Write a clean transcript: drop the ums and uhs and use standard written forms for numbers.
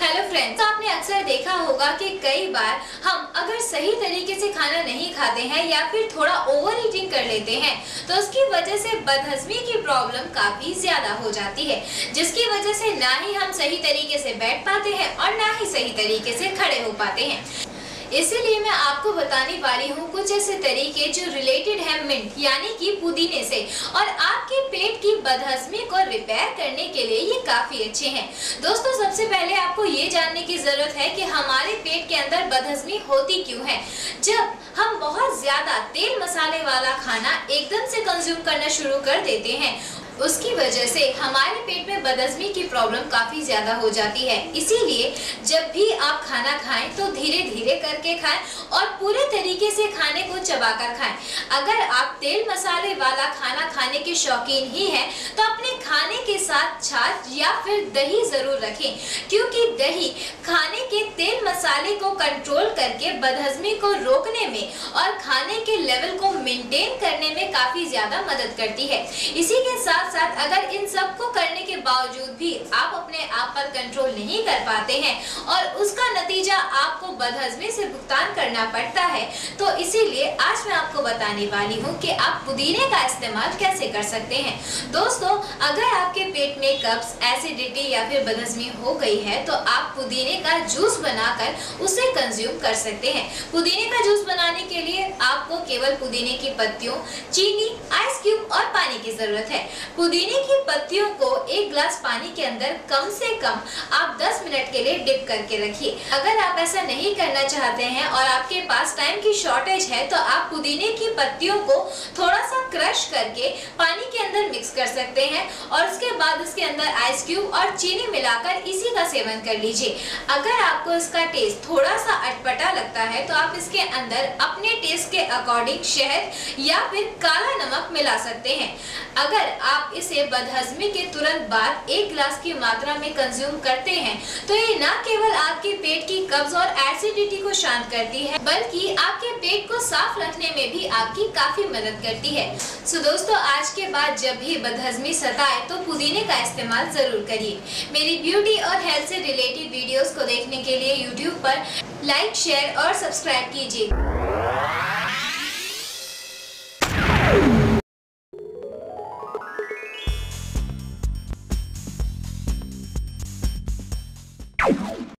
Hello friends, आपने अक्सर देखा होगा कि कई बार हम अगर सही तरीके से खाना नहीं खाते हैं या फिर थोड़ा ओवर ईटिंग कर लेते हैं तो उसकी वजह से बदहजमी की प्रॉब्लम काफी ज्यादा हो जाती है, जिसकी वजह से ना ही हम सही तरीके से बैठ पाते हैं और ना ही सही तरीके से खड़े हो पाते हैं। इसीलिए मैं आपको बताने वाली हूँ कुछ ऐसे तरीके जो रिलेटेड है मिंट यानी कि पुदीने से, और आपके पेट की बदहजमी को रिपेयर करने के लिए ये काफी अच्छे हैं। दोस्तों, सबसे पहले आपको ये जानने की जरूरत है कि हमारे पेट के अंदर बदहजमी होती क्यों है। जब हम बहुत ज्यादा तेल मसाले वाला खाना एकदम से कंज्यूम करना शुरू कर देते हैं, उसकी वजह से हमारे पेट में बदहजमी की प्रॉब्लम काफी ज्यादा हो जाती है। इसीलिए जब भी आप खाना खाएं तो धीरे धीरे करके खाएं और पूरे तरीके से खाने को चबाकर खाएं। अगर आप तेल मसाले वाला खाना खाने के शौकीन ही हैं तो अपने खाने के साथ छाछ या फिर दही जरूर रखें, क्योंकि दही खाने के तेल मसाले को कंट्रोल करके बदहजमी को रोकने में और खाने के लेवल को मेंटेन करने में काफी ज्यादा मदद करती है। इसी के साथ अगर इन सब को करने के बावजूद भी आप अपने आप पर कंट्रोल नहीं कर पाते हैं और उसका नतीजा आपको बदहजमी से भुगतान करना पड़ता है, तो इसीलिए आज मैं आपको बताने वाली हूँ कि आप पुदीने का इस्तेमाल कैसे कर सकते हैं। दोस्तों, अगर आपके पेट में कब्ज, एसिडिटी या फिर बदहजमी हो गई है तो आप पुदीने का जूस बनाकर उसे कंज्यूम कर सकते हैं। पुदीने का जूस बनाने के लिए आपको केवल पुदीने की पत्तियों, चीनी, आइस क्यूब और पानी की जरूरत है। पुदीने की पत्तियों को एक ग्लास पानी के अंदर कम से कम आप 10 मिनट के लिए डिप करके रखिए। अगर आप ऐसा नहीं करना चाहते हैं और आपके पास टाइम की शॉर्टेज है तो आप पुदीने की पत्तियों को थोड़ा सा क्रश करके पानी के अंदर मिक्स कर सकते हैं और उसके बाद उसके अंदर आइस क्यूब और चीनी मिलाकर इसी का सेवन कर लीजिए। अगर आपको इसका टेस्ट थोड़ा सा अटपटा लगता है तो आप इसके अंदर अपने टेस्ट के अकॉर्डिंग शहद या फिर काला नमक मिला सकते हैं। अगर आप इसे बदहजमी के तुरंत बाद 1 गिलास की मात्रा में कंज्यूम करते हैं तो ये न केवल आपके पेट की कब्ज और एसिडिटी को शांत करती है, बल्कि आपके पेट को साफ रखने में भी आपकी काफी मदद करती है। सो दोस्तों, आज के बाद जब भी बदहजमी सताए तो पुदीने का इस्तेमाल जरूर करिए। मेरी ब्यूटी और हेल्थ से रिलेटेड वीडियोस को देखने के लिए यूट्यूब पर लाइक, शेयर और सब्सक्राइब कीजिए।